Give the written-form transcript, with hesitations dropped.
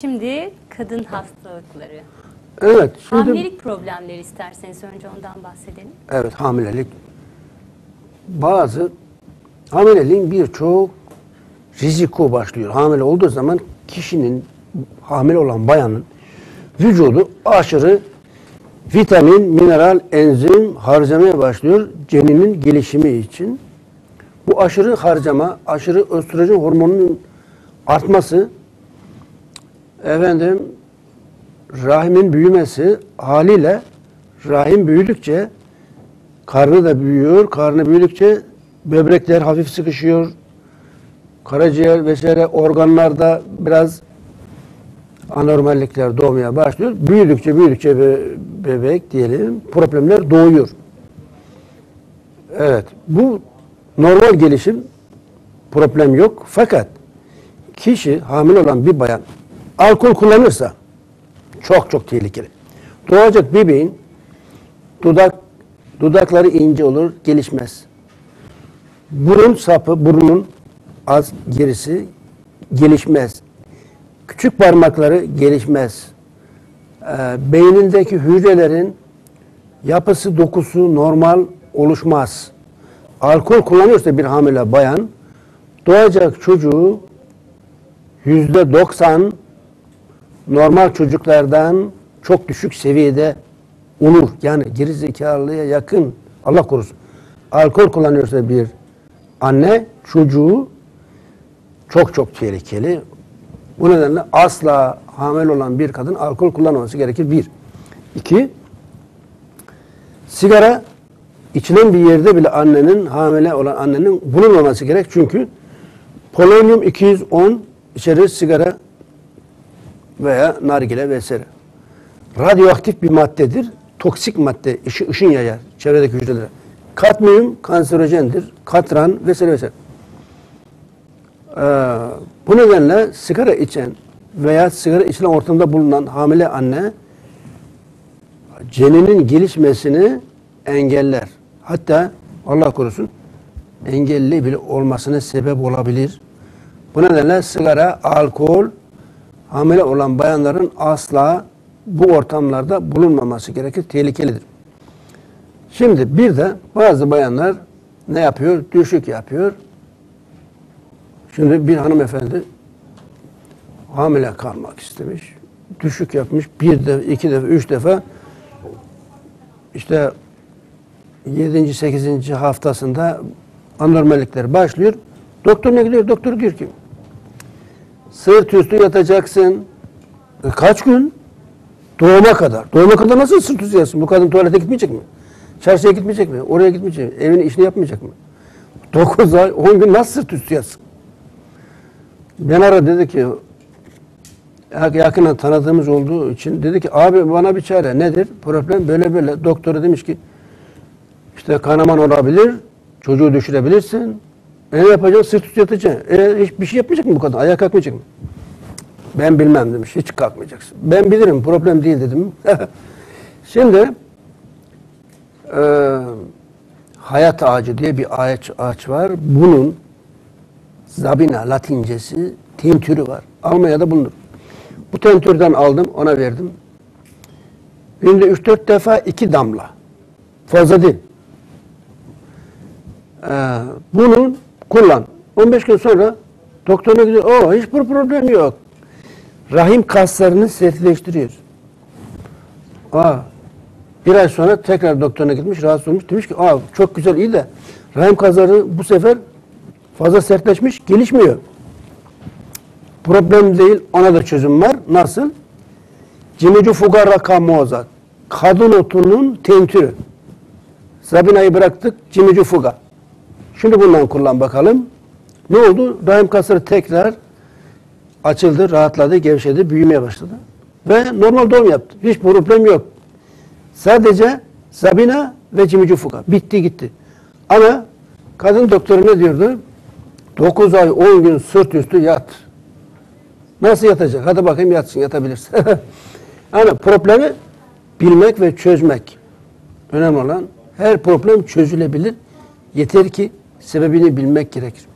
Şimdi kadın hastalıkları. Evet. Şimdi, Hamilelik problemleri isterseniz önce ondan bahsedelim. evet, hamilelik. Hamileliğin birçok riziko başlıyor. Hamile olduğu zaman kişinin, hamile olan bayanın vücudu aşırı vitamin, mineral, enzim harcamaya başlıyor ceninin gelişimi için. Bu aşırı harcama, aşırı östrojen hormonunun artması, rahimin büyümesi haliyle rahim büyüdükçe karnı da büyüyor. Karnı büyüdükçe böbrekler hafif sıkışıyor. Karaciğer vesaire organlarda biraz anormallikler doğmaya başlıyor. Büyüdükçe bebek diyelim problemler doğuyor. Evet, bu normal gelişim, problem yok. Fakat kişi hamile olan bir bayan alkol kullanırsa çok tehlikeli. Doğacak bebeğin dudakları ince olur, gelişmez. Burun sapı, burnun az gerisi gelişmez. Küçük parmakları gelişmez. Beynindeki hücrelerin yapısı, dokusu normal oluşmaz. Alkol kullanıyorsa bir hamile bayan, doğacak çocuğu %90 normal çocuklardan çok düşük seviyede olur. Yani gerizekalılığa yakın, Allah korusun. Alkol kullanıyorsa bir anne, çocuğu çok tehlikeli. Bu nedenle asla hamile olan bir kadın alkol kullanmaması gerekir. Bir. İki, sigara içilen bir yerde bile hamile olan annenin bulunmaması gerek. Çünkü polonyum 210 içerir sigara veya nargile vesaire. Radyoaktif bir maddedir. Toksik madde, ışın yayar çevredeki hücrelere. Kadmiyum kanserojendir. Katran vesaire. Bu nedenle sigara içen veya sigara içilen ortamda bulunan hamile anne ceninin gelişmesini engeller. Hatta Allah korusun engelli bile olmasına sebep olabilir. Bu nedenle sigara, alkol hamile olan bayanların asla bu ortamlarda bulunmaması gerekir. Tehlikelidir. Şimdi bir de bazı bayanlar ne yapıyor? Düşük yapıyor. Şimdi bir hanımefendi hamile kalmak istemiş. Düşük yapmış. Bir defa, iki defa, üç defa işte 7. 8. haftasında anormallikler başlıyor. Doktoruna gidiyor. Doktor diyor ki sırt üstü yatacaksın. Kaç gün? Doğuma kadar. Doğuma kadar nasıl sırt üstü yatsın? Bu kadın tuvalete gitmeyecek mi? Çarşıya gitmeyecek mi? Oraya gitmeyecek mi? Evin işini yapmayacak mı? 9 ay, 10 gün nasıl sırt üstü yatsın? Ben ara dedi ki yakından tanıdığımız olduğu için dedi ki abi bana bir çare nedir? Problem böyle. Doktora demiş ki işte kanaman olabilir, çocuğu düşürebilirsin. Ne yapacaksın? Sırt üstü yatacaksın. Hiçbir şey yapmayacak mı bu kadın? Ayağa kalkmayacak mı? Ben bilmem demiş. Hiç kalkmayacaksın. Ben bilirim. Problem değil dedim. Şimdi hayat ağacı diye bir ağaç var. Bunun Zabina latincesi tentürü var. Almanya'da bulunur. Bu tentürden aldım, ona verdim. Günde 3-4 defa 2 damla. Fazla değil. Bunu kullan. 15 gün sonra doktoruna gidiyor. Hiçbir problem yok. Rahim kaslarını sertleştiriyor. Bir ay sonra tekrar doktoruna gitmiş, rahatsız olmuş. Demiş ki çok güzel, iyi de rahim kasları bu sefer fazla sertleşmiş, gelişmiyor. Problem değil, ona da çözüm var. Nasıl? Cimicu fuga rakamoza. Kadın otunun tentürü. Zabina'yı bıraktık, cimicu fuga. Şimdi bundan kullan bakalım. Ne oldu? Rahim kasları tekrar açıldı, rahatladı, gevşedi, büyümeye başladı. Ve normal doğum yaptı. Hiç problem yok. Sadece Zabina ve cimicu fuga. Bitti gitti. Ama kadın doktoru ne diyordu? 9 ay 10 gün sırt üstü yat. Nasıl yatacak? Hadi bakayım yatsın, yatabilirsin. Yani problemi bilmek ve çözmek. Önemli olan her problem çözülebilir. Yeter ki sebebini bilmek gerekir.